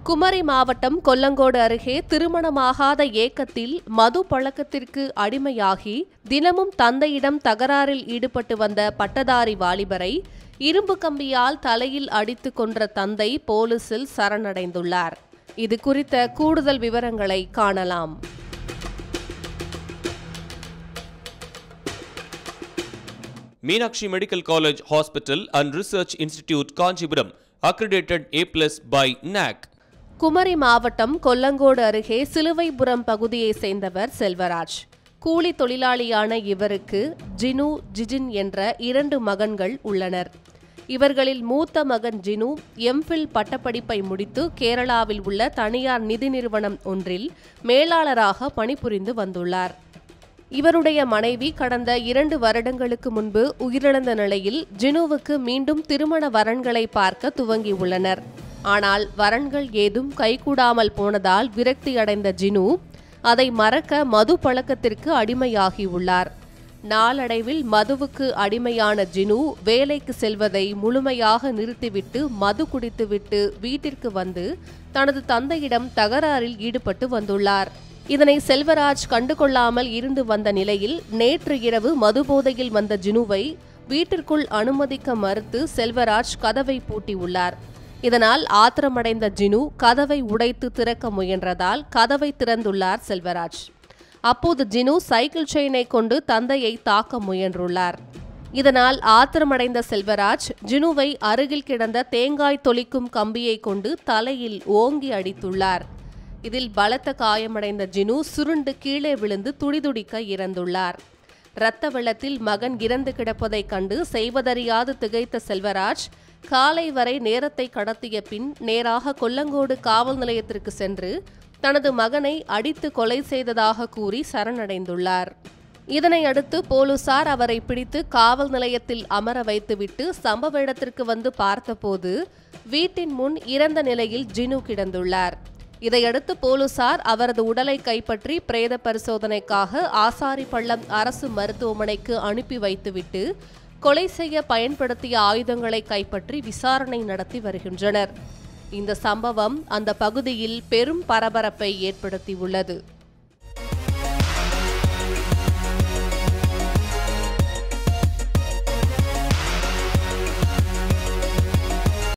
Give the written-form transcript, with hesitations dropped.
குமரி மாவட்டம் கொல்லங்கோடு அருகே திருமணமாகாத ஏக்கத்தில் மது பழக்கத்திற்கு அடிமையாகி தினமும் தந்தையிடம் தகராறில் ஈடுபட்டு வந்த பட்டதாரி வாலிபரை இரும்பு கம்பியால் தலையில் அடித்து கொன்ற தந்தை போலீசில் சரணடைந்துள்ளார். இது குறித்த கூடுதல் விவரங்களை காணலாம். Meenakshi Medical College Hospital and Research Institute Kanchipuram accredited A+ by NAC. Kumari மாவட்டம் கொல்லங்கோடு அருகே சிலுவைபுரம் பகுதியை சேர்ந்தவர் செல்வராஜ். கூலி தொழிலாளியான இவருக்கு ஜினு, ஜிஜின் என்ற 2 மகன்கள் உள்ளனர். இவர்களில் மூத்த மகன் ஜினு எம்ஃபில் பட்டப்படிப்பை முடித்து கேரளாவில் உள்ள தனியார் நிதி நிறுவனம் ஒன்றில் மேலாளராக பணிபுரிந்து வந்துள்ளார். இவருடைய மனைவி கடந்த 2 வருடங்களுக்கு முன்பு உயிரிழந்த நிலையில் ஜினுவுக்கு மீண்டும் திருமண வரன்களை பார்க்க துவங்கியுள்ளனர். ஆனால் வரன்கள் ஏதும் கைகூடாமல் போனதால் விரக்தியடைந்த ஜினு அதை மறக்க மது பழக்கத்திற்கு அடிமையாகியுள்ளார். நாளடைவில் மதுவுக்கு அடிமையான ஜினு வேலைக்கு செல்வதை முழுமையாக நிறுத்திவிட்டு மது குடித்துவிட்டு வீட்டிற்கு வந்து தனது தந்தையிடம் தகராறில் ஈடுபட்டு வந்துள்ளார். இதனை செல்வராஜ் கண்டுகொள்ளாமல் இருந்து வந்த நிலையில் நேற்று இரவு மதுபோதையில் வந்த ஜினுவை வீட்டிற்குள் அனுமதிக்க மறுத்து செல்வராஜ் கதவை பூட்டியுள்ளார். இதனால் ஆத்திரமடைந்த ஜினு கதவை உடைத்து திறக்க முயன்றதால் கதவை திறந்துள்ளார் செல்வராஜ். அப்போது ஜினு சைக்கிள் செயினை கொண்டு தந்தையை தாக்க முயன்றுள்ளார். இதனால் ஆத்திரமடைந்த செல்வராஜ் ஜினுவை அருகில் கிடந்த தேங்காய் தொளிக்கும் கம்பியை கொண்டு தலையில் ஓங்கி அடித்துள்ளார். இதில் பலத்த காயமடைந்த ஜினு சுருண்டு கீழே விழுந்து துடிதுடிக்க இறந்துள்ளார். இரத்த வெள்ளத்தில் மகன் இறந்து கிடப்பதைக் கண்டு செய்வதறியாது திகைத்த செல்வராஜ் காலை வரை நேரத்தை கடத்திய பின் நேராக கொல்லங்கோடு காவல் நிலையத்திற்கு சென்று தனது மகனை அடித்து கொலை செய்ததாக கூறி சரணடைந்துள்ளார். இதனையடுத்து போலீசார் அவரை பிடித்து காவல் நிலையத்தில் அமர வைத்துவிட்டு சம்பவ இடத்திற்கு வந்து பார்த்தபோது வீட்டின் முன் இறந்த நிலையில் ஜினு கிடந்துள்ளார். இதையடுத்து போலீசார் அவரது உடலை கைப்பற்றி பிரேத பரிசோதனைக்காக ஆசாரிப்பள்ளம் அரசு மருத்துவமனைக்கு அனுப்பி வைத்துவிட்டு கொலை செய்ய பயன்படுத்திய ஆயுதங்களை கைப்பற்றி விசாரணை நடத்தி வருகின்றனர். இந்த சம்பவம் அந்த பகுதியில் பெரும் பரபரப்பை ஏற்படுத்தியுள்ளது.